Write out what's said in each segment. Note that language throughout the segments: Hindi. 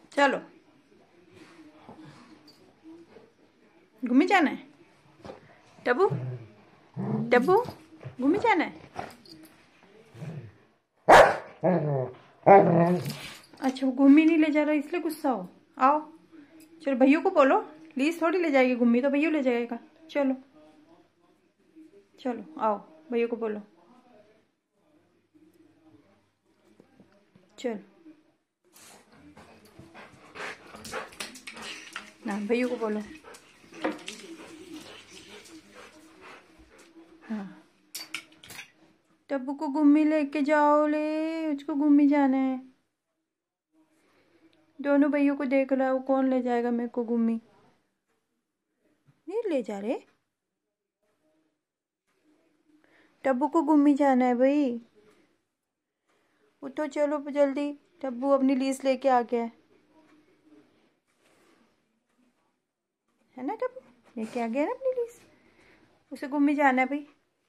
चलो घूमी जाना है। टब्बू टब्बू घूमी जाना है। अच्छा वो घूमी नहीं ले जा रहा इसलिए गुस्सा हो। आओ चलो भैया को बोलो, लीज थोड़ी ले जाएगी, घूमी तो भैया ले जाएगा। चलो चलो आओ भैया को बोलो। चलो ना भैया को बोलो। हाँ टब्बू को घूमी लेके जाओ, ले उसको घूमी जाना है। दोनों भैया को देख रहा है, वो कौन ले जाएगा मेरे को घूमी। नहीं ले जा रहे। टब्बू को घूमी जाना है भाई। उठो चलो जल्दी, टब्बू अपनी लीज लेके आ गया है ना। टब्बू लेके आ गया ना अपनी लीज, उसे घूमी जाना है भाई।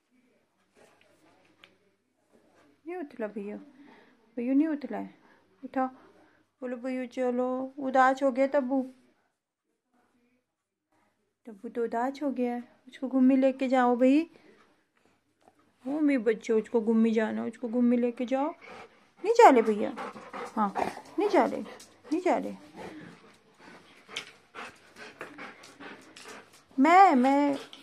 नहीं उतला भैया, भैया नहीं उतला है। उठाओ बोलो भैया चलो। उदास हो गया टब्बू, टब्बू तो उदास हो गया है। उसको घूमी लेके जाओ भाई। वो मेरे बच्चे, उसको घूमी जाना, उसको घूमी लेके जाओ। नहीं जा रहे भैया। हाँ नहीं जा रहे, नहीं जा रहे। मैं